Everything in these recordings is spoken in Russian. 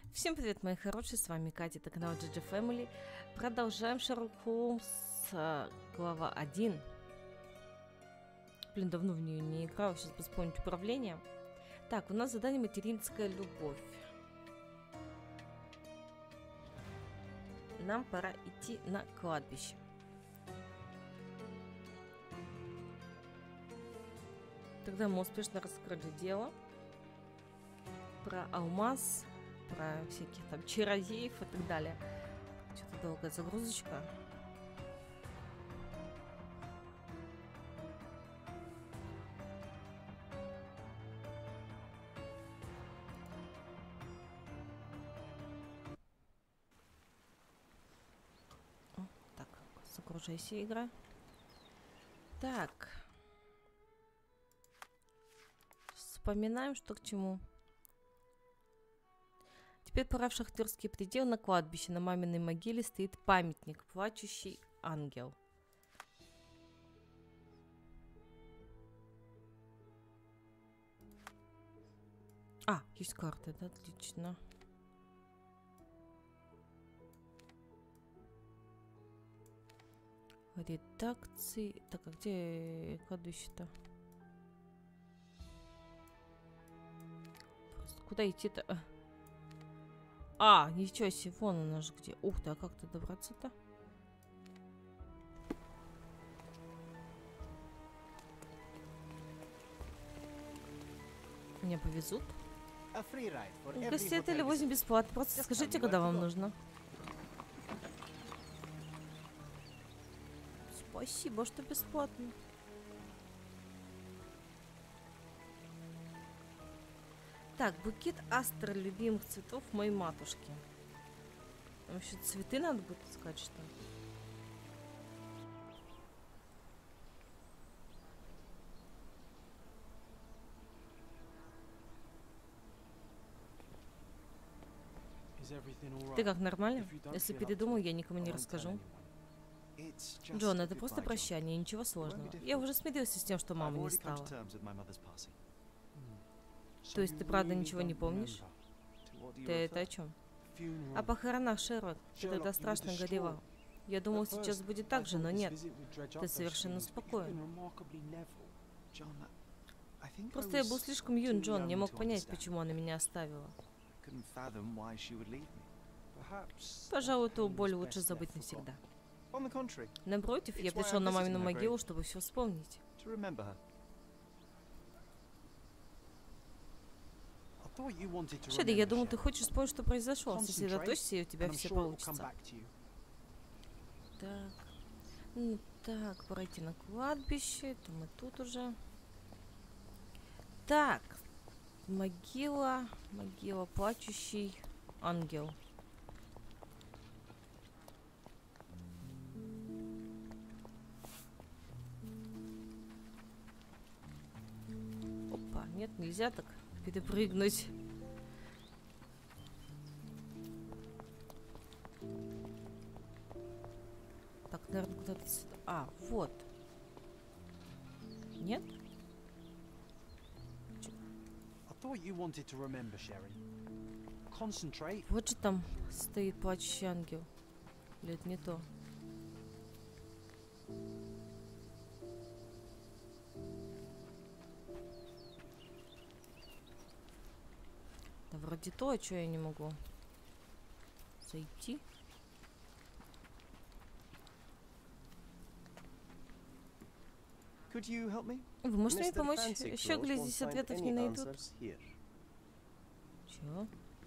Всем привет, мои хорошие, с вами Катя, это канал GG Family. Продолжаем Шерлок Холмс, глава 1. Блин, давно в нее не играла, сейчас бы вспомнить управление. Так, у нас задание «Материнская любовь». Нам пора идти на кладбище. Тогда мы успешно раскрыли дело про алмаз, про всяких там чародеев и так далее. Что-то долгая загрузочка. О, так, загружайся, игра. Так. Вспоминаем, что к чему. Теперь пора в шахтерский предел. На кладбище на маминой могиле стоит памятник, плачущий ангел. А, есть карта, да, отлично. Редакции. Так, а где кладбище-то? Куда идти-то? А, ничего себе, вон у нас же где. Ух ты, а как-то добраться-то? Меня повезут. В гостинице возьмем бесплатно. Просто скажите, когда вам нужно. Спасибо, что бесплатно. Так, букет астр любимых цветов моей матушки. Вообще цветы надо будет искать, что ли? Ты как, нормально? Если передумаю, я никому не расскажу. Джон, это просто прощание, ничего сложного. Я уже смирился с тем, что мама не стала. То есть ты правда ничего не помнишь? Ты это о чем? О похоронах, Шерлок. Ты тогда страшно горевал. Я думал, сейчас будет так же, но нет. Ты совершенно спокоен. Просто я был слишком юн, Джон, не мог понять, почему она меня оставила. Пожалуй, эту боль лучше забыть навсегда. Напротив, я пришел на мамину могилу, чтобы все вспомнить. Шеди, я думал, ты хочешь вспомнить, что произошло. Сосредоточься, и у тебя все получится. Так. Ну, так, пора идти на кладбище. Это мы тут уже. Так. Могила. Могила, плачущий ангел. Опа, нет, нельзя так перепрыгнуть. Так, наверное, куда-то сюда. А, вот. Нет? Вот же там стоит плачущий ангел. Или это не то? Да вроде то, а что я не могу зайти. Вы можете мне помочь? Еще, глядись, ответов не найдут. Чего?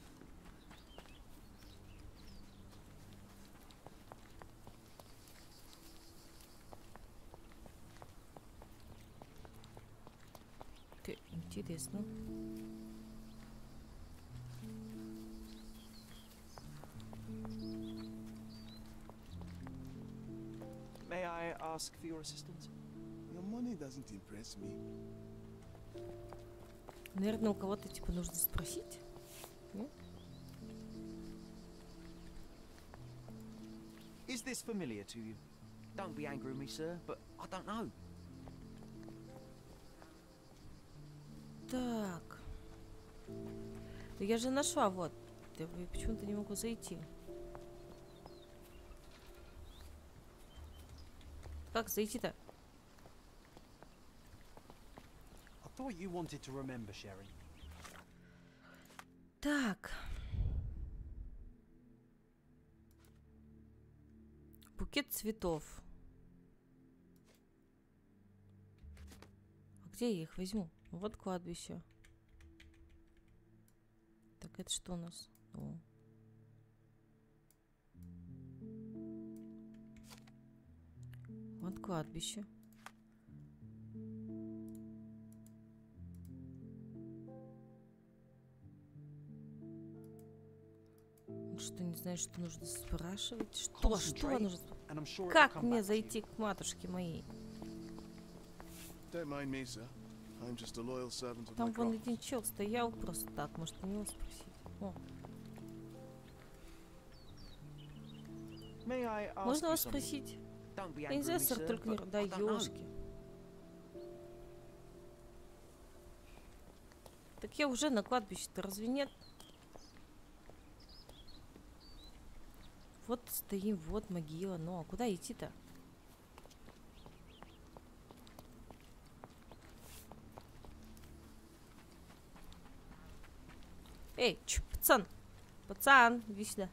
Интересно. May I ask for your assistance? Your money doesn't impress me. Наверное, у кого-то типа нужно спросить. Нет? Is this familiar to you? Don't be angry with me, sir, but I don't know. Так. Я же нашла, вот. Я почему-то не могу зайти. Как зайти-то? I thought you wanted to remember, Sherry. Так. Букет цветов. А где я их возьму? Вот кладбище. Так, это что у нас? О. Вот кладбище. Он что, не знает, что нужно спрашивать? Что нужно And I'm sure it'll Как come мне back to зайти you. к матушке моей? Don't mind me, sir. I'm just a loyal servant of my Там вон craft. один чел стоял просто так. Может, у него спросить? О, May I ask можно you вас something? спросить? Don't be Я angry не знаю, with me, сэр, sir, только не... but Да, I don't know. ёшки. Так я уже на кладбище-то, разве нет? Вот стоим, вот могила. Ну, а куда идти-то? Эй, пацан! Пацан, иди сюда.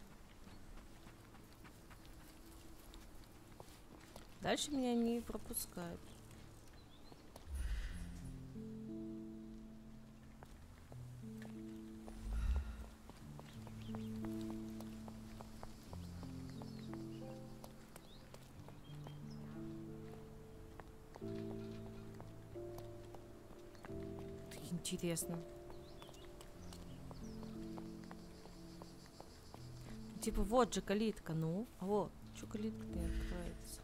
Дальше меня не пропускают. Так интересно. Типа, вот же калитка, ну. А вот, что калитка-то не открывается?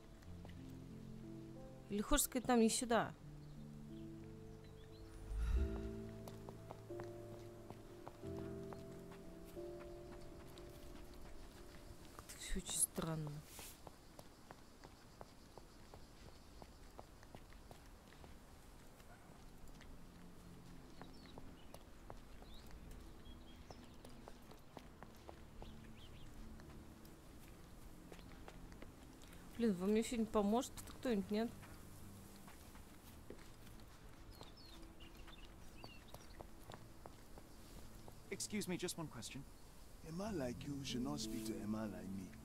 Или хочешь сказать, нам не сюда? Как-то все очень странно. Блин, вы мне сегодня поможет кто-нибудь, нет? Excuse me, just one question. A man like you should not speak to a man like me.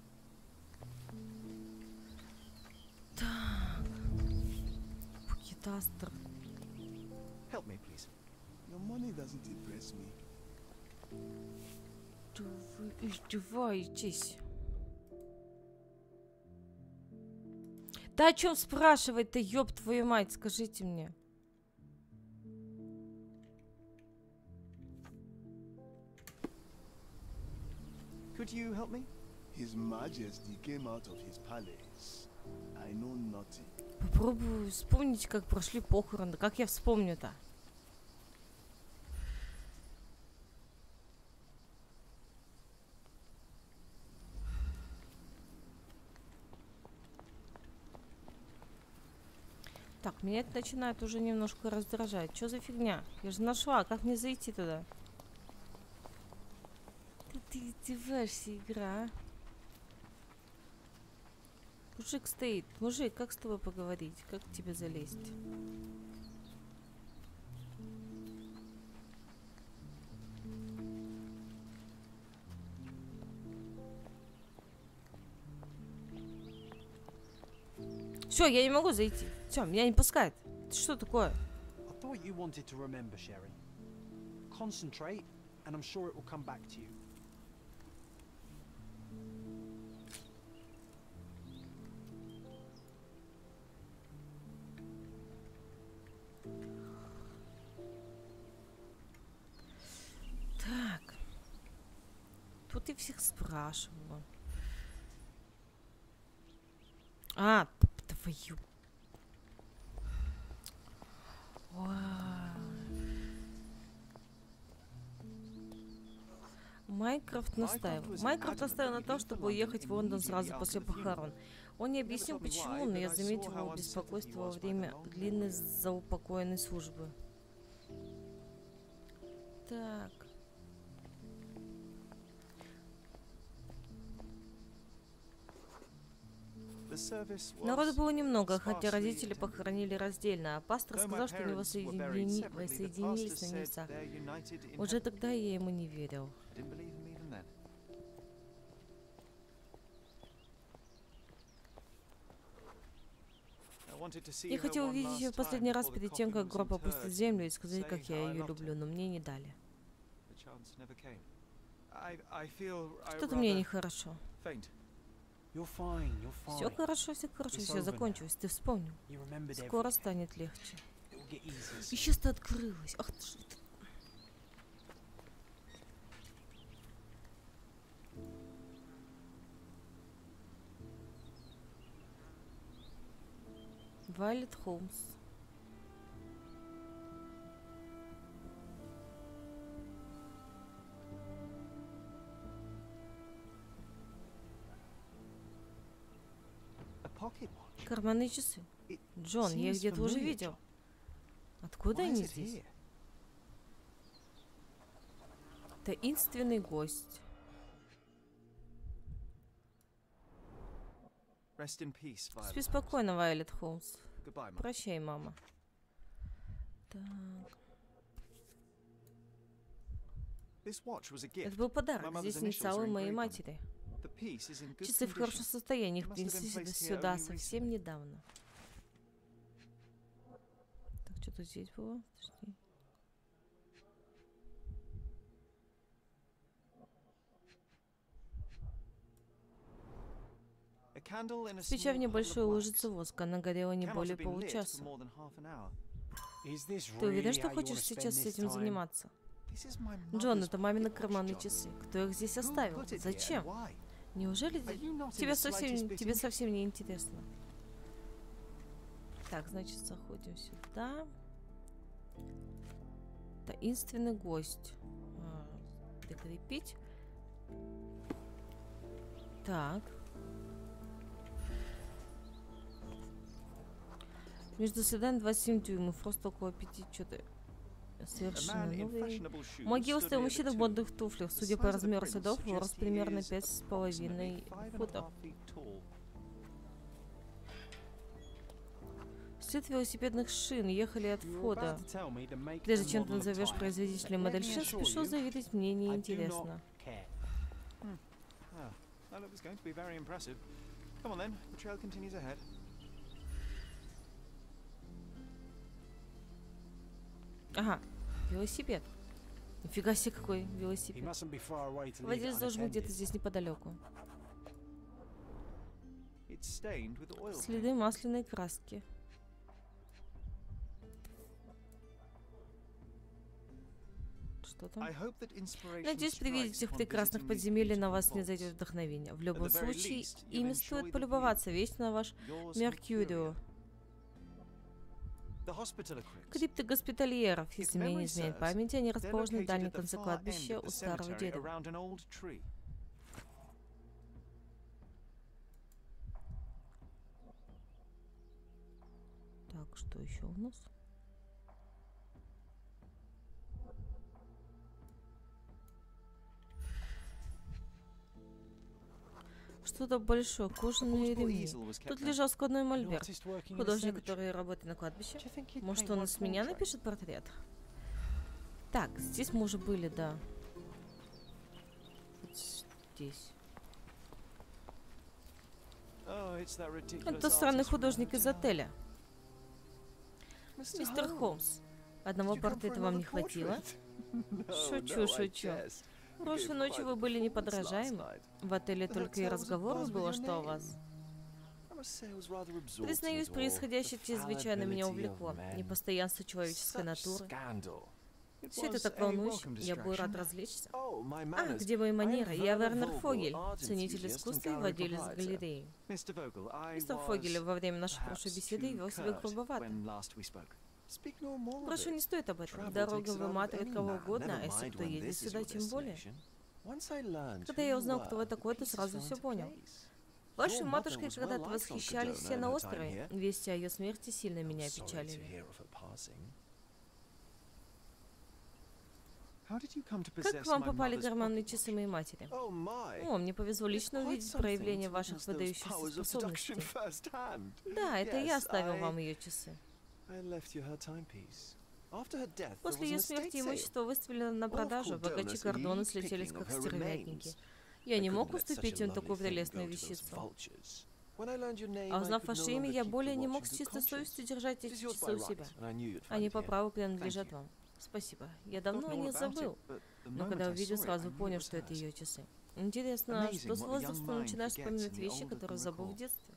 Так. Букетастер. Help me, please. Your money doesn't impress me. Да вы издеваетесь. Да о чем спрашивать-то, ёб твою мать, скажите мне. Could you help me? His Majesty came out of his palace. I know nothing. Попробую вспомнить, как прошли похороны. Как я вспомню-то? Так, меня это начинает уже немножко раздражать. Что за фигня? Я же нашла. Как мне зайти туда? Ты издеваешься, игра, а? Мужик стоит. Мужик, как с тобой поговорить? Как к тебе залезть? Все, я не могу зайти. Все, меня не пускают. Это что такое? I thought you wanted to remember, Sherry. Concentrate, and I'm sure it will come back to you. Так. Тут и всех спрашивала. А, твою. Майкрофт настаивал. Майкрофт настаивал на том, чтобы уехать в Лондон сразу после похорон. Он не объяснил почему, но я заметила его беспокойство во время длинной заупокоенной службы. Так. Народу было немного, хотя родители похоронили раздельно, а пастор сказал, что они воссоединились на небесах. Уже тогда я ему не верил. Я хотел увидеть ее в последний раз перед тем, как гроб опустит землю, и сказать, как я ее люблю, но мне не дали. Что-то мне нехорошо. Все хорошо, все закончилось, ты вспомнил. Скоро станет легче. И сейчас-то открылось. Ах ты ж... Вайлет Холмс. Карманные часы. Джон, я их где-то уже видел. Откуда они здесь? Таинственный гость. Спи спокойно, Вайлет Холмс. Прощай, мама. Так. Это был подарок. Здесь инициалы моей матери. Часы в хорошем состоянии. Их принесли сюда совсем недавно. Так, что тут здесь было? Подожди. Свеча в небольшой лужице воска. Она горела не более получаса. Ты уверен, что хочешь сейчас с этим заниматься? Джон, это мамины карманные часы. Кто их здесь оставил? Зачем? Неужели тебе совсем не интересно? Так, значит, заходим сюда. Таинственный гость. Прикрепить. Так. Между свиданием 27 дюймов, рост около 5, что-то совершенно новый. Могилстый мужчина в модных туфлях. Судя по размеру следов, рост примерно 5,5 футов. След велосипедных шин ехали от входа. Прежде чем ты назовешь производителя модель шин, спешу заверить, мне не интересно. Ага, велосипед. Нифига себе, какой велосипед. Владелец должен быть где-то здесь неподалеку. Следы масляной краски. Что там? Надеюсь, при виде этих прекрасных подземелий на вас не зайдет вдохновение. В любом случае, ими стоит полюбоваться. Вечно ваш Меркьюрио. Крипты госпитальеров, если мне не изменяет память, они расположены в дальнем конце кладбища у старого дерева. Так, что еще у нас? Что-то большое, кожаные ремни. Тут лежал складной мольберт. Художник, который работает на кладбище. Может, он с меня напишет портрет? Так, здесь мы уже были, да. Вот здесь. Это тот странный художник из отеля. Мистер Холмс, одного портрета вам не хватило? Шучу, шучу. Прошлой ночью вы были неподражаемы. В отеле только и разговоров было, что о вас. Признаюсь, происходящее чрезвычайно меня увлекло. Непостоянство человеческой натуры. Все это так волнующе. Я был рад развлечься. А, где мои манеры? Я Вернер Фогель, ценитель искусства и владелец галереи. Мистер Фогель во время нашей прошлой беседы вел себя грубовато. Прошу, не стоит об этом. Дорога выматывает кого угодно, а если кто едет сюда, тем более. Когда я узнал, кто вы такой, то сразу все понял. Вашей матушкой когда-то восхищались все на острове. Вести о ее смерти сильно меня опечалили. Как к вам попали карманные часы моей матери? О, мне повезло лично увидеть проявление ваших выдающихся способностей. Да, это я оставил вам ее часы. После ее смерти имущество выставили на продажу, богачи Кордона слетелись как стервятники. Я не мог уступить им такую прелестную вещицу. А узнав ваше имя, я более не мог с чистой совестью держать эти часы у себя. Они по праву принадлежат вам. Спасибо. Я давно о них забыл. Но когда увидел, сразу понял, что это ее часы. Интересно, что с возрастом начинаешь вспоминать вещи, которые забыл в детстве?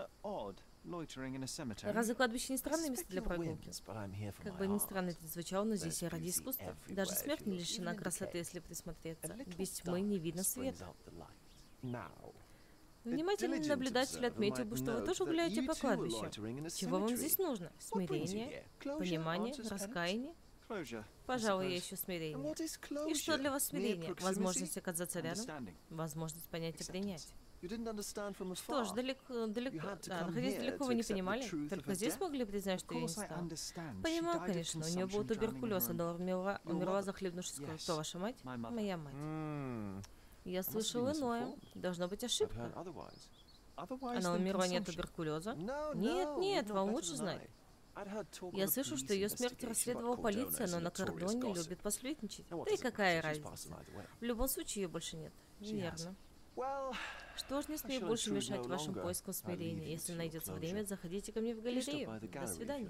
Разве кладбище не странное место для прогулки? Как бы ни странно это звучало, но здесь я ради искусства. Даже смерть не лишена красоты, если присмотреться. Без тьмы не видно света. Внимательный наблюдатель отметил бы, что вы тоже гуляете по кладбищу. Чего вам здесь нужно? Смирение, понимание, раскаяние? Пожалуй, я ищу смирение. И что для вас смирение? Возможность оказаться рядом? Возможность понять и принять. Что ж, находясь далеко, вы не понимали? Только здесь могли признать, что я не стала? Понимаю, конечно. У нее был туберкулез, она умерла, захлебнувшись кровью. Кто ваша мать? Моя мать. Я слышал иное. Должно быть ошибка. Она умерла не от туберкулеза? Нет, вам лучше знать. Я слышу, что ее смерть расследовала полиция, но на Кордоне любит посплетничать. Да и какая разница? В любом случае ее больше нет. Верно. Что ж, не смею больше мешать вашим поискам смирения. Если найдется время, заходите ко мне в галерею. До свидания.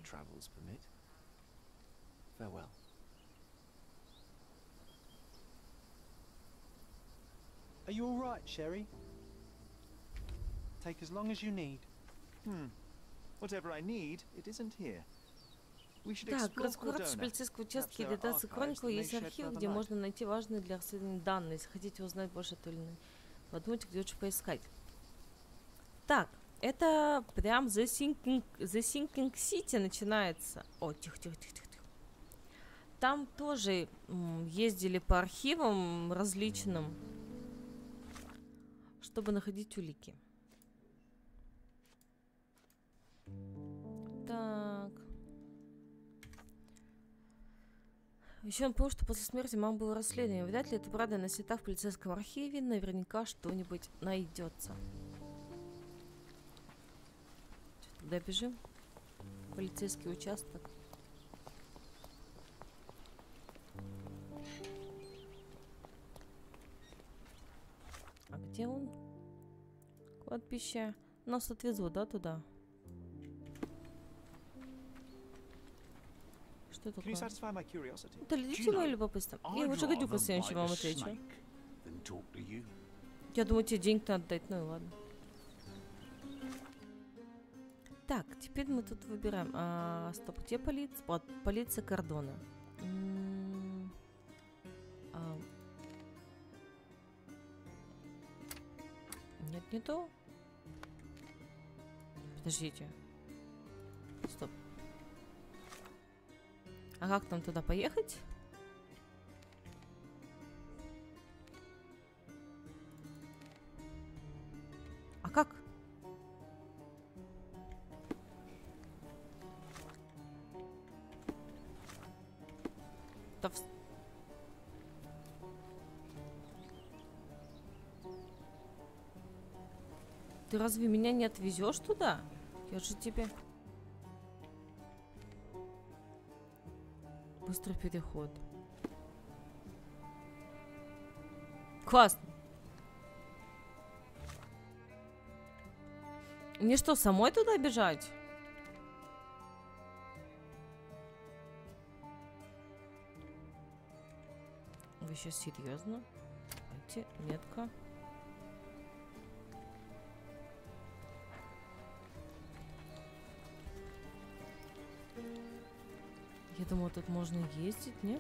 Are you all right, Sherry? Take as long as you need. Whatever I need, it isn't here. Так, городской ратуш полицейского участка и Датация Кроникл есть архив, где можно найти важные для расследования данные. Если хотите узнать больше, то или подумайте, где лучше поискать. Так, это прям The Sinking City начинается. О, тихо. Там тоже ездили по архивам различным, чтобы находить улики. Так. Еще он понял, что после смерти мамы было расследование. Вряд ли это правда, на счетах в полицейском архиве наверняка что-нибудь найдется. Туда бежим. Полицейский участок. А где он? Кладбище. Нас отвезут, да, туда? Что такое? Удалите мое любопытство. Я уже гадюка следующий вам отвечу. Я думаю, тебе денег надо дать. Ну и ладно. Так, теперь мы тут выбираем. Стоп, где полиция? Полиция Кордона. Нет, не то. Подождите. Стоп. А как нам туда поехать? А как? Да Ты разве меня не отвезешь туда? Я же тебе... Быстрый переход. Классно. Мне что, самой туда бежать? Вы сейчас серьезно? Давайте, метка. Я думаю, тут можно ездить, нет?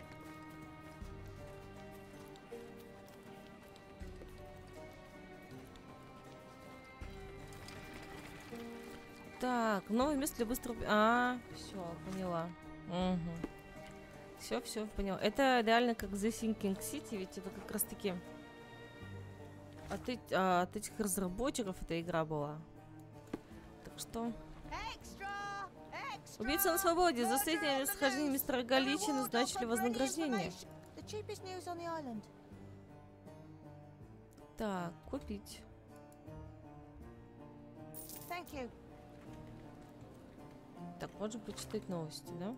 Так, новое место для быстрого... все, поняла. Угу. Все, поняла. Это реально как The Sinking City, ведь это как раз таки от этих разработчиков эта игра была. Так что... Убийца на свободе. За сведения о местохождении мистера Галичи назначили вознаграждение. The cheapest news on the island. Так, купить. Thank you. Так, можно почитать новости, да?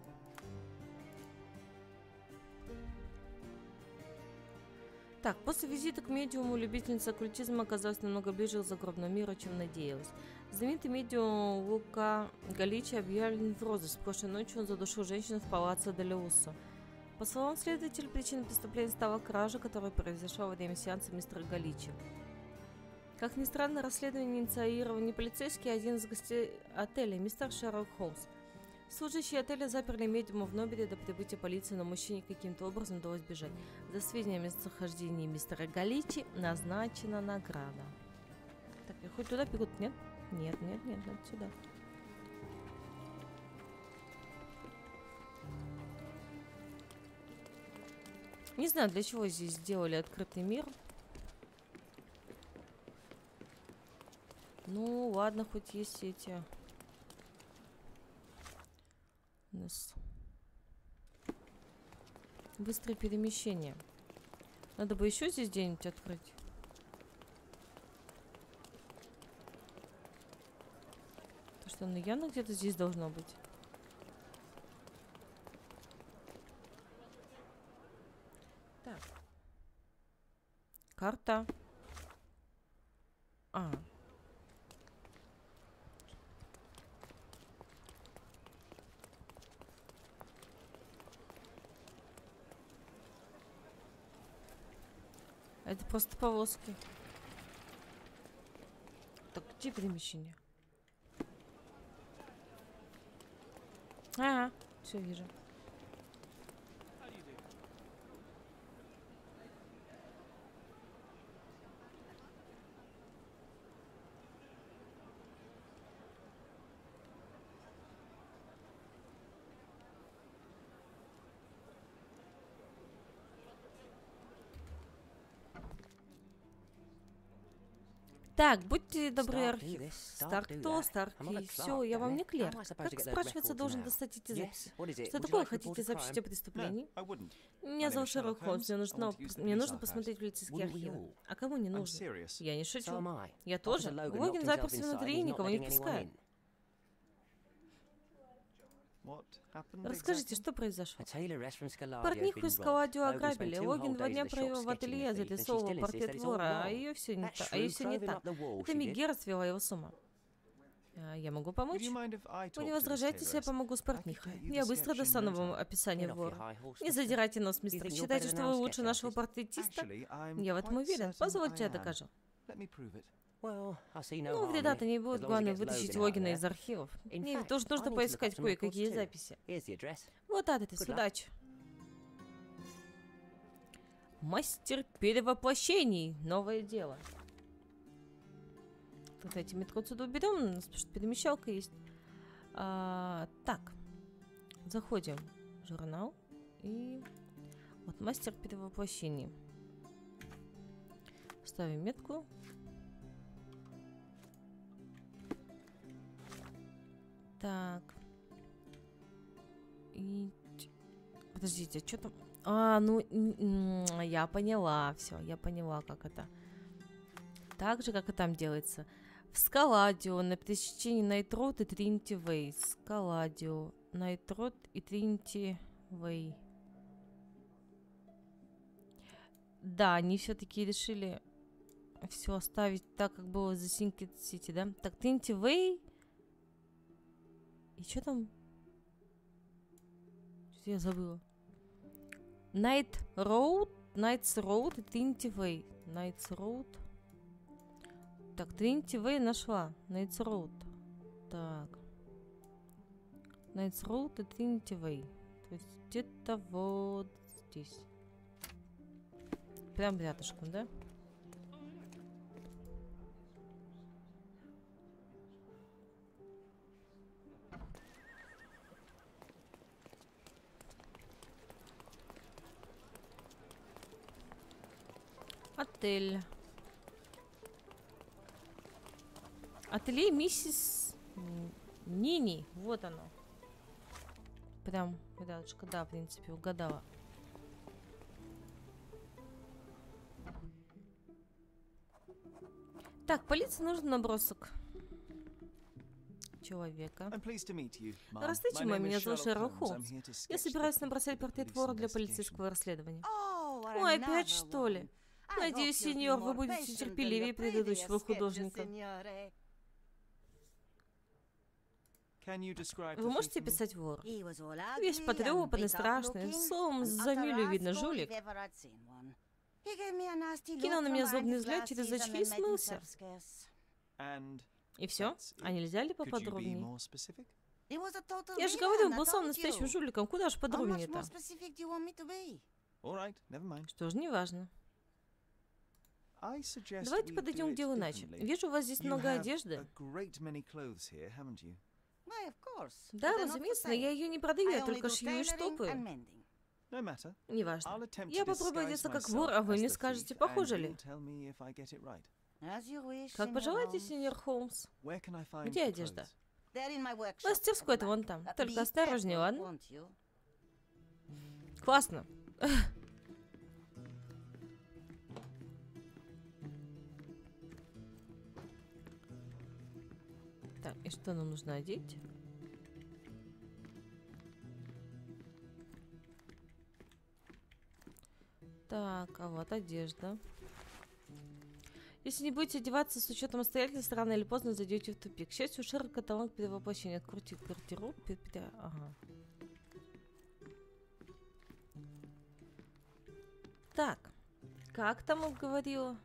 Так, после визита к медиуму любительница оккультизма оказалась намного ближе к загробному миру, чем надеялась. Знаменитый медиум Лука Галичи объявлен в розыск. Прошлой ночью он задушил женщину в палаццо Делеуссо. По словам следователя, причиной преступления стала кража, которая произошла во время сеанса мистера Галичи. Как ни странно, расследование инициировал не полицейский, а один из гостей отеля, мистер Шерлок Холмс. Служащие отеля заперли медиума в номере до прибытия полиции, но мужчине каким-то образом удалось бежать. За сведения о местонахождении мистера Галичи назначена награда. Так, я хоть туда бегут? Нет? Нет, надо сюда. Не знаю, для чего здесь сделали открытый мир. Ну, ладно, хоть есть эти... У нас быстрое перемещение. Надо бы еще здесь где-нибудь открыть. Потому что оно явно где-то здесь должно быть. Так. Карта. А. Это просто повозки. Так, где перемещение? Ага, все вижу. Так, будьте добры, архив. Старк то, Старки. Все, я вам не клерк. Как, спрашивается, должен достать эти записи? Что такое? Хотите сообщить о преступлении? Меня зовут Шерлок Холмс. Мне нужно посмотреть полицейские архивы. А кому не нужно? Я не шучу. Я тоже. Логин заперся внутри и никого не впускает. Расскажите, что произошло? Портниху из Скаладио ограбили. Логин 2 дня провел в ателье, зарисовывал портрет вора, а ее все не так. Это Мегера свела его с ума. Я могу помочь? Вы не возражаете, если я помогу с портнихой? Я быстро достану вам описание вора. Не задирайте нос, мистер. Считаете, что вы лучше нашего портретиста? Я в этом уверен. Позвольте, я докажу. Ну, вреда-то не будет. Главное вытащить Логина из архивов. Мне ведь тоже нужно поискать кое-какие записи. Вот адрес, удачи. Мастер перевоплощений. Новое дело. Давайте метку отсюда уберем. У нас перемещалка есть. Так. Заходим в журнал. И вот мастер перевоплощений. Ставим метку. Так. И... Подождите, а что там? Ну, я поняла. Все, я поняла, как это. Так же, как и там делается. В Скаладио на пересечении Найт-Роуд и Тринити Вей. Скаладио, Найт-Роуд и Тринити Вей. Да, они все-таки решили все оставить так, как было за Синкет Сити, да? Так, Тринити Вей. И что там? Что я забыла? Найтс Роуд и Тринити Вей. Найтс Роуд. Так, Тринити Вей нашла. Найтс Роуд. Так. Найтс Роуд и Тринити Вей. То есть где-то вот здесь. Прям рядышком, да? Отель. Ателье миссис Нини. Вот оно. Прям рядышко, да, в принципе, угадала. Так, полиции нужен набросок человека. I'm pleased to meet you, ma'am. Здравствуйте, My мам, name is меня зовут Sherlock Шерлок Holmes. I'm Холмс. here to Я sketch собираюсь the набросать портрет police вора для investigation. полицейского расследования. Oh, Ой, опять что ли? Надеюсь, сеньор, вы будете терпеливее предыдущего художника. Can you describe Вы the можете thief for me? описать вора? Весь потрепанный, страшный, словом, за милю видно жулик. Кинул на меня злобный взгляд через очки и смылся. And И все? that's А it. нельзя ли Could you be поподробнее? more specific? Я же говорю, он был самым настоящим жуликом. Куда ж подробнее-то? All right, never mind. Что ж, неважно. I suggest Давайте we подойдем do к it делу иначе. differently. Вижу, у вас здесь You много have одежды. a great many clothes here, haven't you? Да, разумеется, но я ее не продаю, я только шью и штопаю. No matter. Неважно. I'll attempt Я to попробую disguise одеться как myself вор, а вы as мне the скажете, thief, похоже and ли. you'll tell me if I get it right. Как пожелаете, сеньор Холмс. Where can I find Где the одежда? clothes? Мастерская-то вон там. Только осторожнее, ладно? Классно. Так, и что нам нужно одеть? Так, а вот одежда. Если не будете одеваться с учетом обстоятельств, рано или поздно зайдете в тупик. К счастью, у Шерлока талант перевоплощения. Откройте гардероб. Ага. Так, как там он говорил?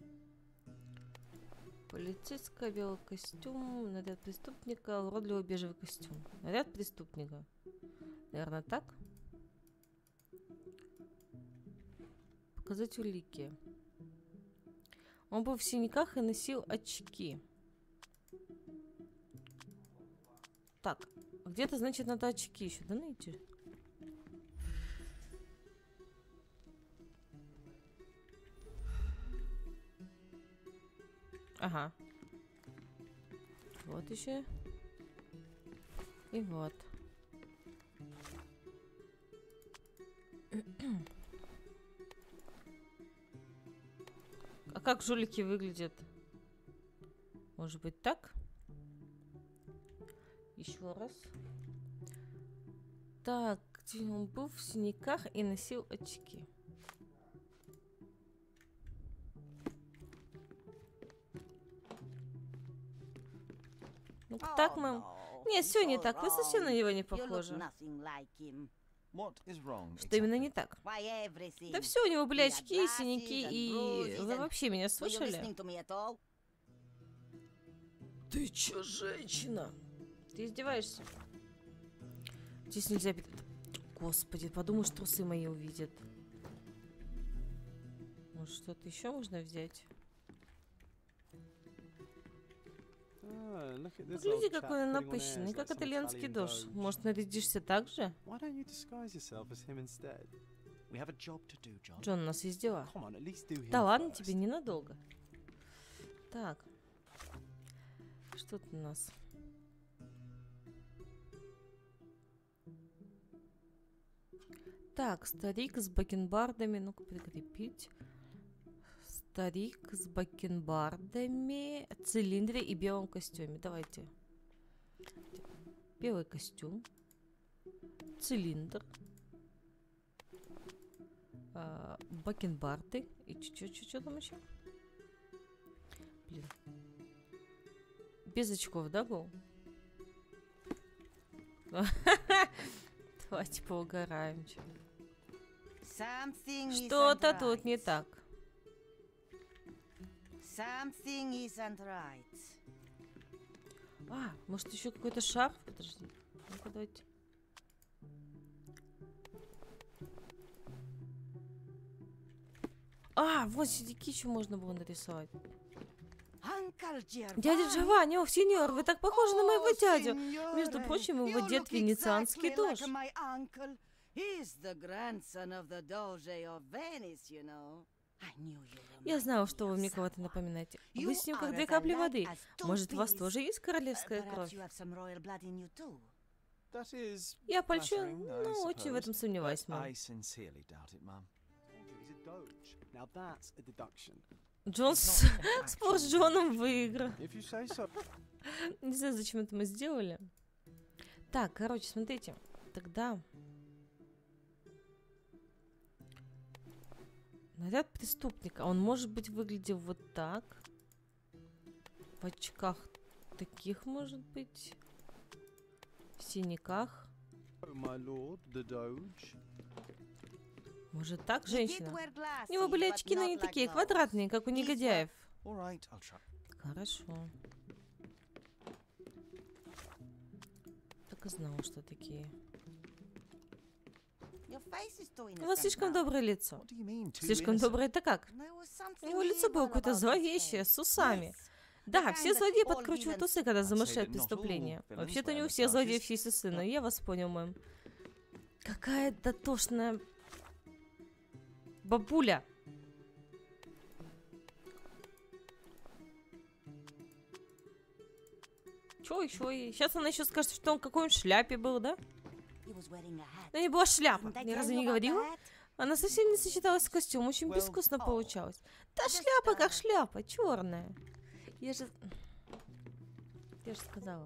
Полицейская, белый костюм, наряд преступника, уродливый бежевый костюм. Наряд преступника. Наверное, так? Показать улики. Он был в синяках и носил очки. Так, где-то, значит, надо очки еще, да, найти? Ага. Вот еще. И вот. А как жулики выглядят? Может быть, так? Еще раз. Так, он был в синяках и носил очки. Ну, так мы... Нет, все не так. Вы совсем на него не похожи. What is wrong Что именно exactly? не так? Да все, у него были очки, синяки и... Вы вообще меня слышали? Ты чё, женщина? Ты издеваешься? Здесь нельзя... Господи, подумай, что трусы мои увидят. Может, что-то еще можно взять? Смотрите, какой он напыщенный, как итальянский дождь. Может, нарядишься так же? We have a job to do, John. Джон, у нас есть дела. Да ладно тебе, ненадолго. Так. Что тут у нас? Так, старик с бакенбардами. Ну-ка, прикрепить. Старик с бакенбардами, цилиндре и белом костюме. Давайте. Белый костюм. Цилиндр. Бакенбарды. И что там еще? Блин. Без очков, да, был? Давайте поугараем. Что-то тут не так. А, может еще какой-то шарф? Подожди. Ну-ка, давайте. А, вот синяки еще можно было нарисовать. Дядя Джованни, ох, сеньор, вы так похожи на моего дядю. Между прочим, его дед венецианский дож. Я знала, что вы мне кого-то напоминаете. Вы с ним как две капли воды. Может, у вас тоже есть королевская кровь? That is Я польщен, flattering, I но очень в suppose, этом сомневаюсь, but мам. I sincerely doubt it, Mum. He's a doge. Now that's a deduction. Джон спор с Джоном выиграл. If you say so. Не знаю, зачем это мы сделали. Так, короче, смотрите. Тогда... Наряд преступника. Он может быть выглядел вот так. В очках таких, может быть. В синяках. My lord, the doge. Может так, женщина? У него были очки, но не такие квадратные, как у негодяев. All right, I'll try. Хорошо. Так и знала, что такие. У вас слишком доброе лицо. What do you mean, too Слишком innocent? доброе это как? У него лицо было какое-то зловещее, с усами. Да, все злодеи подкручивают усы, когда замышляют преступление. Вообще-то не у всех злодеев есть усы, но я вас понял, мэм. Какая дотошная бабуля. Чё еще? Сейчас она еще скажет, что он в какой-нибудь шляпе был, да? Но не была шляпа. Ни разу не говорила? Она совсем не сочеталась с костюмом, очень безвкусно получалось. Да шляпа как шляпа, черная. Я же сказала.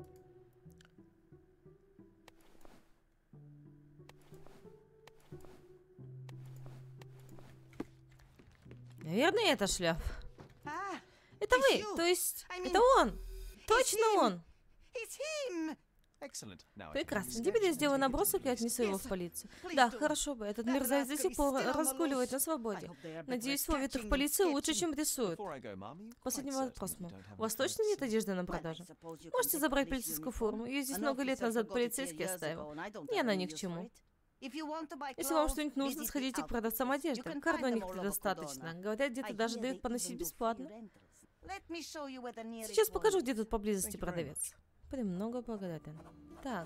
Наверное, это шляпа. Это вы, то есть, это он. Точно он. Excellent. Now I can Прекрасно. use Теперь я sketch сделаю and take it набросок и отнесу его в полицию. Да, хорошо бы. Этот мерзавец до сих пор разгуливает на свободе. Надеюсь, ловит их в полиции лучше, чем рисуют. Before I go, Mum, are you quite Последний certain вопрос, you мэм. don't have У вас any точно нет clothes? одежды на продажу? Можете забрать полицейскую форму. Ее здесь много лет назад полицейский оставил. И она ни к чему. Если вам что-нибудь нужно, сходите к продавцам одежды. Карт у них предостаточно. Говорят, где-то даже дают поносить бесплатно. Сейчас покажу, где тут поблизости продавец. Премного благодарен. Так.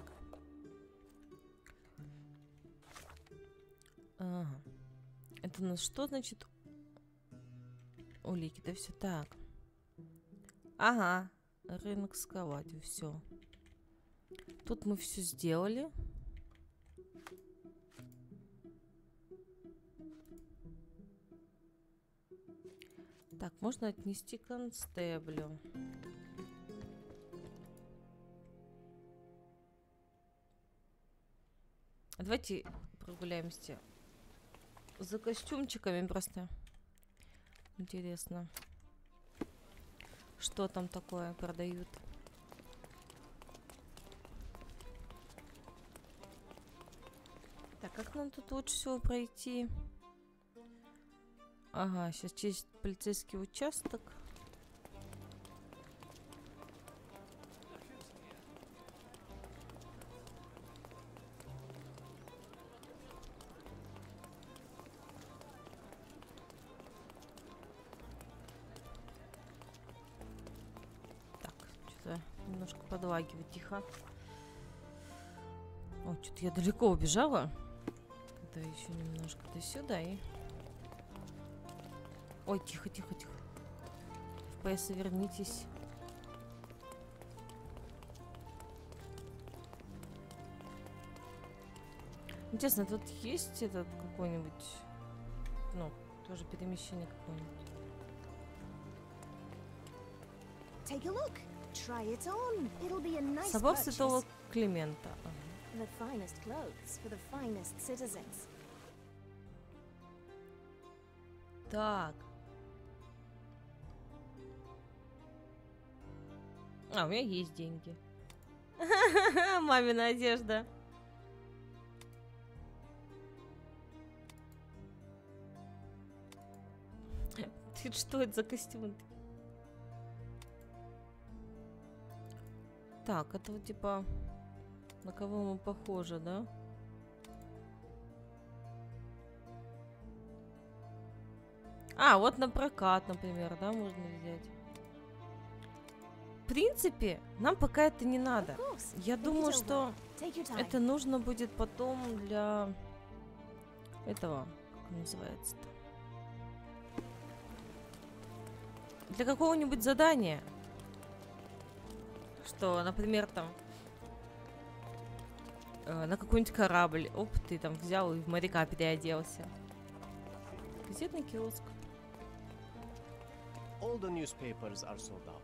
Ага. Это у нас что значит? Улики, да все так. Ага. Рынок с кроватью, все. Тут мы все сделали. Так, можно отнести к констеблю. Давайте прогуляемся за костюмчиками просто. Интересно, что там такое продают. Так, как нам тут лучше всего пройти? Ага, сейчас через полицейский участок. Так, что-то немножко подлагивает, тихо. О, что-то я далеко убежала. Да еще немножко до сюда и... Ой, тихо, тихо, тихо. FPS, вернитесь. Интересно, тут есть этот какой-нибудь... Ну, тоже перемещение какое-нибудь. Собор Святого Климента. Так. А, у меня есть деньги. Мамина одежда. Ты что это за костюм? Так, это вот типа... На кого мы похожи, да? А, вот на прокат, например, да, можно взять. В принципе, нам пока это не надо. Я думаю, что это нужно будет потом для этого, как называется-то? Для какого-нибудь задания. Что, например, там на какой-нибудь корабль. Оп, ты там взял и в моряка переоделся. Газетный киоск. All the newspapers are sold out.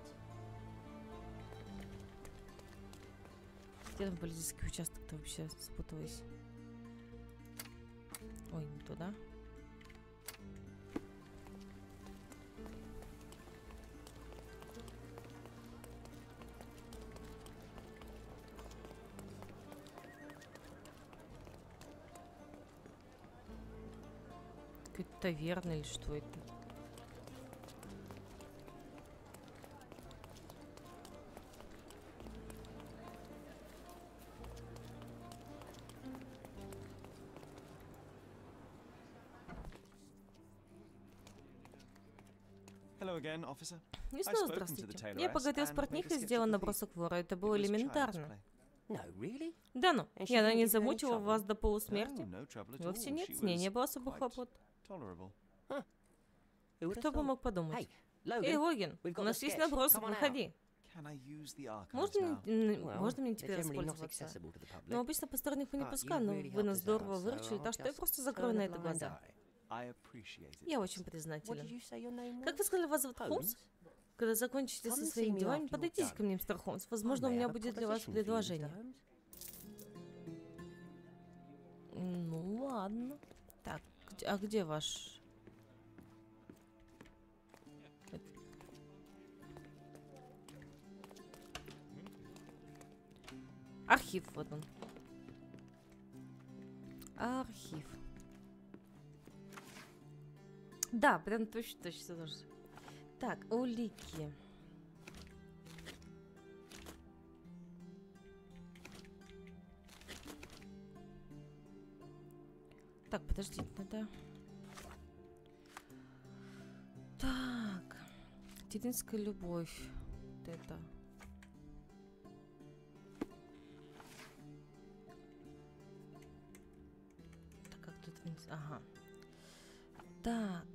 Где там полицейский участок-то вообще спуталась? Ой, не туда. Какая-то таверна или что это? Hello again, officer. И I've снова spoken to the здравствуйте. tailoress Я поговорил с and made a портнихой, sketch сделал of the набросок вора. Это было It was child's элементарно. play. No, really? Да ну, And и she она didn't не give you any замучила trouble? вас до полусмерти? No, no trouble at Вовсе all. нет, She с ней не was было особых quite хлопот. tolerable. Who would Кто have бы thought? мог подумать? Hey, Logan, Эй, Логин, we've got у the нас есть sketch. набросок, Come on out. выходи. Can I use the archives Можно now? well, можно мне they're теперь generally not воспользоваться? accessible to the public. Но обычно посторонних мы не But you пускаем, но really вы helped нас us здорово out, so выручили, I'll так что я just просто turn закрою a на это blind глаза. eye. I appreciate it. Я очень What did признателен. you say your name was? Как вы сказали, вас зовут Холмс? Holmes? Когда закончите Come со and своими see me делами, after you're подойдите done. ко мне, мистер Холмс. I Возможно, у may меня have a будет для вас proposition for you, Mr. предложение. Holmes. Ну ладно. Так, а где ваш... Архив, вот он. Архив. Да, прям точно тоже. Так, улики. Так, подождите, надо... Так. Материнская любовь. Вот это. Так, как тут вниз? Ага. Так.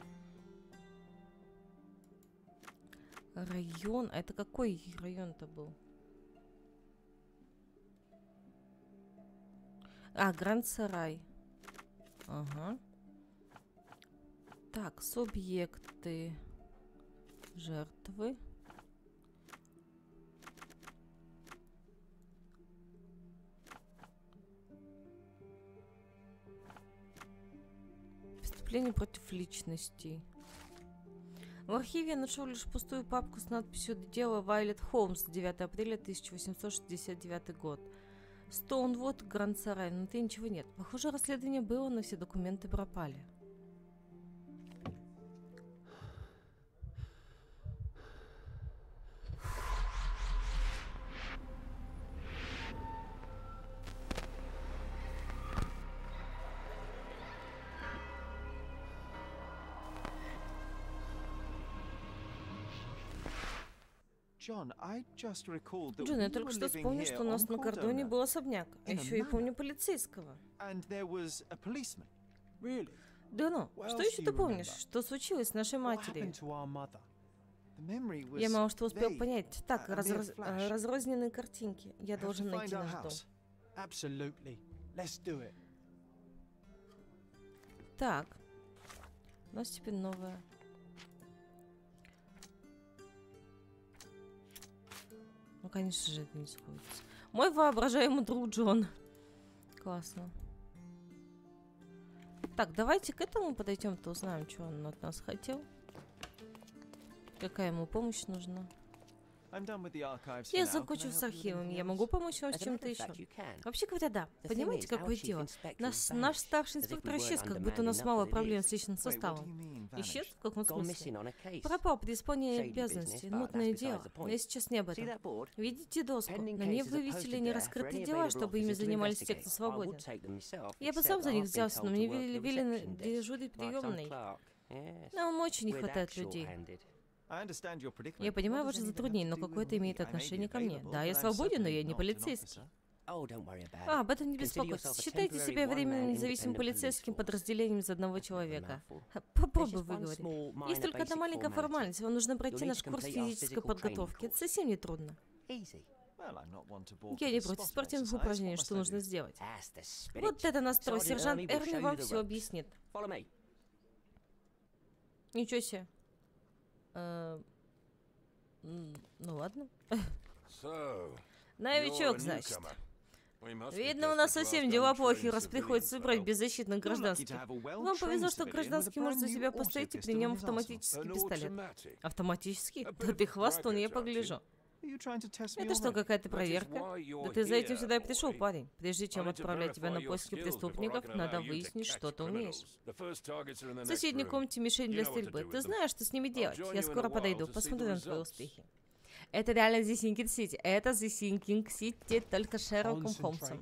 Район. А это какой район-то был? А, Гранд-Сарай. Ага. Так, субъекты. Жертвы. Преступление против личностей. В архиве я нашел лишь пустую папку с надписью «Дело Вайлет Холмс, 9 апреля 1869 год». Стоунвуд, Гранд-Сарай. Внутри ничего нет. Похоже, расследование было, но все документы пропали. John, I just recalled that Джон, we я were только что living вспомнил, here что у нас on на кордоне Cordona, был особняк. А in a еще и помню manor. полицейского. and there was a policeman. Really? Да ну, What что else еще do ты you помнишь? remember? Что случилось с нашей What матерью? happened to our mother? The memory was Я мало что успел vague. понять. Так, a mere flash. разрозненные картинки. Я Have to должен find найти our наш дом. house. Absolutely. Let's do it. Так. У нас теперь новая. Ну, конечно же, это не сходится. Мой воображаемый друг Джон. Классно. Так, давайте к этому подойдем-то, узнаем, что он от нас хотел. Какая ему помощь нужна. I'm done with the archives for Я now. Can I закончил с help you with архивами. anything Я else? могу помочь вам с As a чем-то matter of еще. fact, you can. Вообще говоря, да. The thing Понимаете, is, какое our chief дело? inspector Наш vanished, старший as if инспектор we исчез, weren't как будто у undermanned нас enough мало as it проблем is. с личным Wait, what do составом. you mean, Исчез? vanished? В каком Gone смысле? missing on a case. Пропал при исполнении Shady обязанностей. business, but Мутное that's дело. besides the Но point. я сейчас не об See этом. that board? Видите доску? Pending На ней cases are вывесили posted there for нераскрытые any дела, available чтобы ими officers to занимались те, кто investigate. I свободен. would take them myself, Я бы except сам за that них I've been взялся, но told мне to work the велено reception desk, дежурить like some приемной. clerk. Yes. Нам очень не With хватает axe людей. short-handed. I understand your predicament. Я понимаю What does ваше any of it have затруднение, to но do with какое это me? имеет I may be отношение ко мне. available, Да, but я I'm свободен, но certainly я не not an полицейский. officer. Oh, don't worry about А, it. об этом не Consider беспокойтесь. yourself a Считайте себя temporary временным one-man независимым independent полицейским police force. подразделением из одного That's a bit of a человека. mouthful. Попробуй There's just one выговорить. small, minor Есть только одна basic маленькая formality. формальность. Вам нужно пройти You'll need наш to курс complete our физической physical training подготовки. Это course. совсем не трудно. Easy. Well, I'm not one to balk Я at не a против sport спортивных exercise. упражнений, What что must I нужно do? сделать. That's the spirit. Вот это настрой. Sergeant Сержант Ernie will show Эрни you вам the все ropes. объяснит. Follow me. Ничего себе. Ну ладно. Новичок, значит. Видно, у нас совсем дела плохи, раз приходится брать беззащитных гражданских. Вам повезло, что гражданский может за себя постоять, и при нем автоматический пистолет. Автоматический? Да ты хвастун, я погляжу. Это что, какая-то проверка? Да ты за этим сюда и пришел, парень. Прежде чем отправлять тебя на поиски преступников, надо выяснить, что ты умеешь. В соседней комнате мишень для стрельбы. Ты знаешь, что с ними делать. Я скоро подойду, посмотрю на твои успехи. Это реально The Sinking City. Это The Sinking City, только с Шерлоком Холмсом.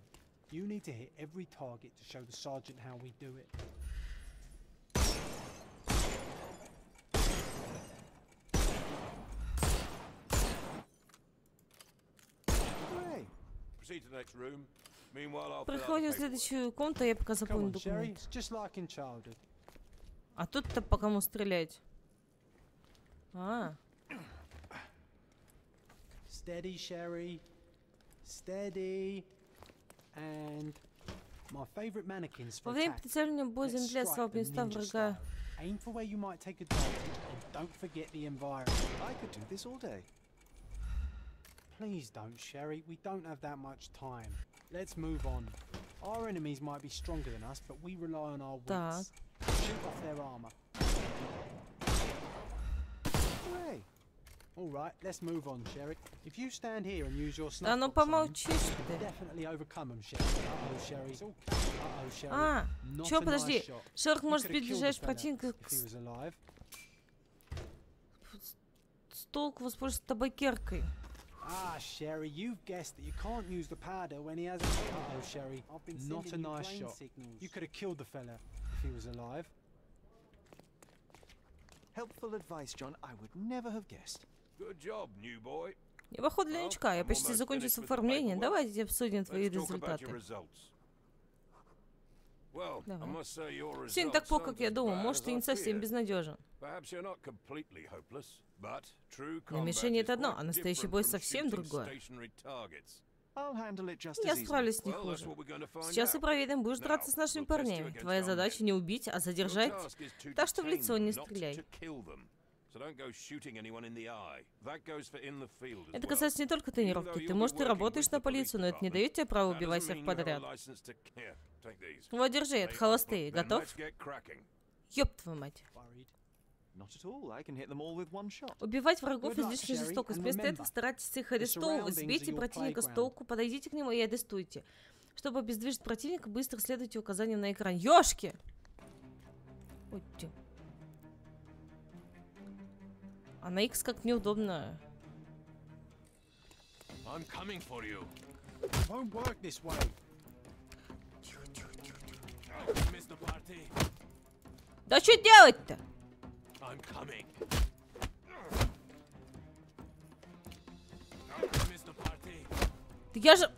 Приходим в следующую комнату, я пока заполню документ. А тут-то по кому стрелять? Steady, Sherry. Steady. And my favorite mannequins for Во время attack. прицеливания бой замедляет слабые места врага. Aim for where you might take advantage and don't forget the environment. I could do this all day. Please don't, Sherry. We don't have that much time. Let's move on. Our enemies might be stronger than us, but we rely on our wits. Shoot off their armor. Hooray! All right, let's move on, Sherry. If you stand here and use your Да ну snuff box помолчишь aim, ты. definitely overcome them, Sherry. Uh-oh, Sherry. Uh-oh, Sherry. Not Чё, a nice подожди. shot. Шерлок You может could have бить killed the ближайших fella противников if he was alive. с толку воспользоваться табакеркой. Ah, Sherry, you've guessed that you can't use the powder when he has a... Uh-oh, Sherry. Not a nice shot. You could have killed the fella if he was alive. Helpful advice, John. I would never have guessed. Good job, new boy. Небоход для новичка. Я почти закончил с оформлением. Давайте обсудим твои результаты. Давай. Все не так плохо, как я думал. Может, и не совсем безнадежен. Но мишень это одно, а настоящий бой совсем другое. Я справлюсь с не хуже. Сейчас и проверим, будешь драться с нашими парнями. Твоя задача не убить, а задержать. Так что в лицо не стреляй. Это касается не только тренировки. Ты, может, и работаешь на полицию, но это не дает тебе права убивать всех подряд. Вот, держи, это холостые. Готов? Ёб твою мать. Убивать врагов излишне жестокость. Вместо этого старайтесь их арестовывать. Сбейте противника с толку, подойдите к нему и арестуйте. Чтобы обездвижить противника, быстро следуйте указаниям на экране. Ёшки! Ой, тю. А на X как неудобно. Тихо, тихо, тихо, тихо. Да что делать-то? Я же...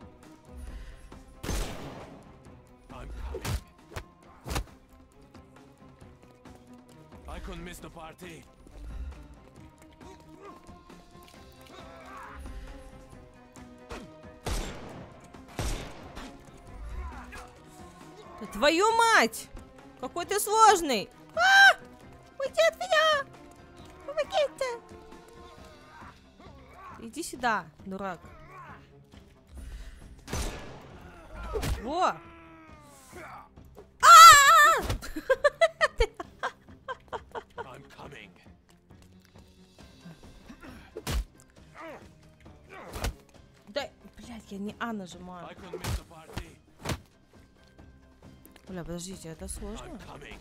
Да твою мать! Какой ты сложный! Уйди от меня! Помогите! Иди сюда, дурак. Во! Да, блядь, я не А нажимаю. Бля, подождите, это сложно.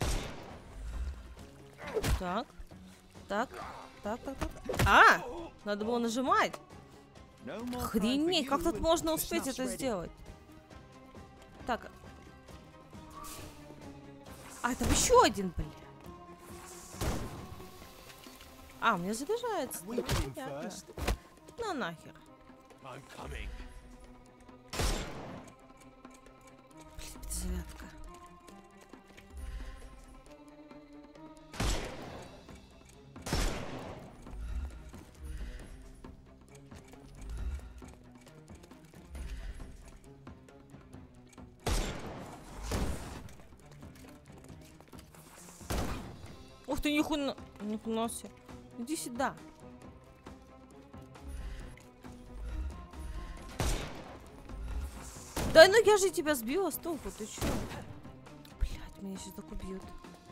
Так. Так. Так, так, так. А! Надо было нажимать. Охренеть, как тут можно успеть это сделать? Так. А, там еще один, блин. А, у меня заряжается. Ну, понятно. Ну нахер. Блин, зарядка. Ух ты, нихуя. Нихуя себе. Иди сюда. Да ну я же тебя сбила с толку, ты чё? Блядь, меня сейчас так убьют.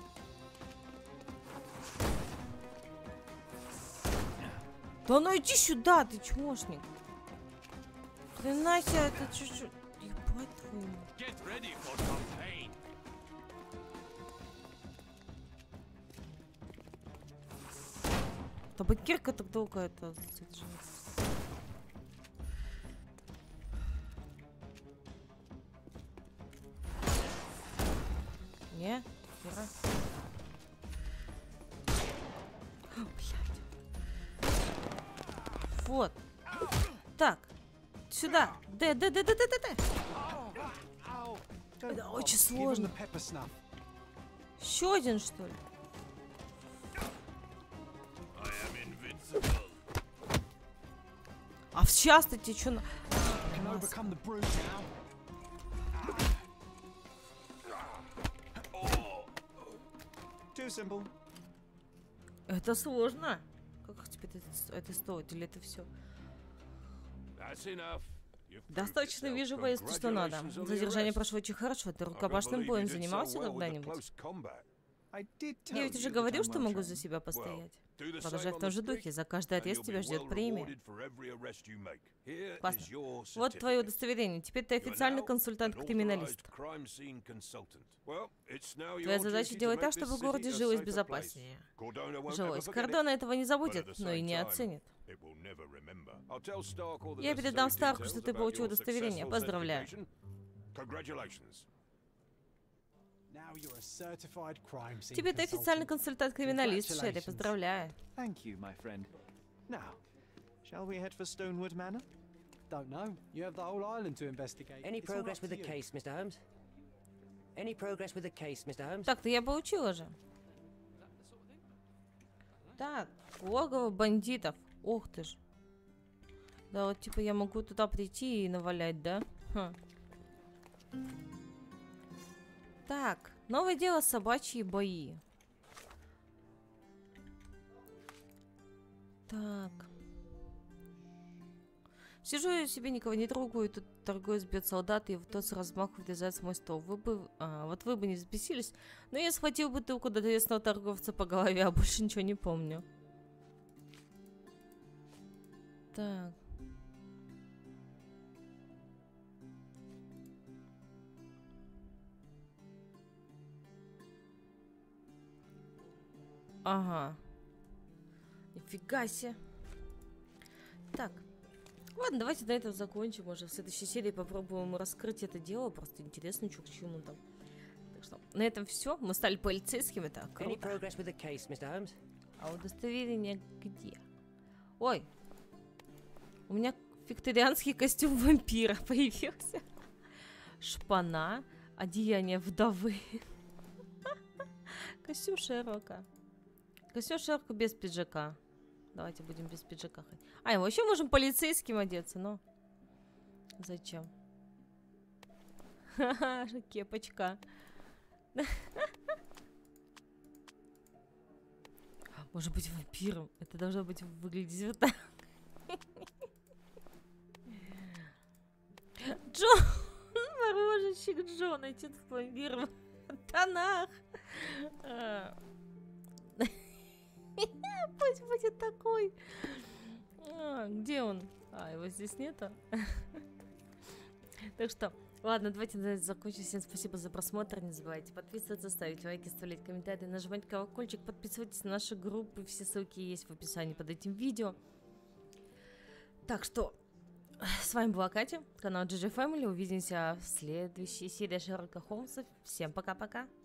Да ну иди сюда, ты чмошник. Хрена себе, это чуть-чуть. Ебать твою. Табакерка так долго это задерживается. Не? Хера. Блядь. Вот. Так. Сюда. Д. Это очень сложно. Еще один, что ли? А сейчас-то тебе что на... Это сложно. Как тебе это стоит? Или это все? Достаточно, вижу, боец, что надо. Задержание прошло очень хорошо. Ты рукопашным боем занимался когда-нибудь? Я ведь уже говорил, что могу за себя постоять. Продолжай в том же духе. За каждый арест тебя ждет премия. Классно. Вот твое удостоверение. Теперь ты официальный консультант-криминалист. Твоя задача делать так, чтобы в городе жилось безопаснее. Жилось. Кордона этого не забудет, но и не оценит. Я передам Старку, что ты получил удостоверение. Поздравляю. Теперь ты официальный консультант-криминалист, Шерри, поздравляю. Так-то я получила же. Так, логово бандитов. Ух ты ж. Да вот типа я могу туда прийти и навалять, да? Ха. Так, новое дело — собачьи бои. Так. Сижу я себе, никого не трогаю, тут торговец бьет солдат, и тот с размаху врезается в мой стол. Вот вы бы не взбесились, но я схватил бутылку до доверенного торговца по голове, а больше ничего не помню. Так. Ага. Нифига себе. Так. Ладно, давайте на этом закончим. Может, в следующей серии попробуем раскрыть это дело. Просто интересно, что к чему там. Так что, на этом все. Мы стали полицейскими. Так, круто. А удостоверение где? Ой. У меня викторианский костюм вампира появился. Шпана. Одеяние вдовы. Костюм Шерлока. Костюм Шерлока без пиджака. Давайте будем без пиджака ходить. А, и мы вообще можем полицейским одеться, но... Зачем? Ха-ха, кепочка. Может быть вампиром. Это должно быть выглядеть вот так. Джон! Мороженщик Джон. Идет в вампиром тонах. Пусть будет такой. Где он? А, его здесь нету. Так что, ладно, давайте на этом закончим. Всем спасибо за просмотр. Не забывайте подписываться, ставить лайки, оставлять комментарии, нажимать колокольчик, подписывайтесь на наши группы. Все ссылки есть в описании под этим видео. Так что, с вами была Катя, канал GG Family. Увидимся в следующей серии Шерлока Холмса. Всем пока-пока.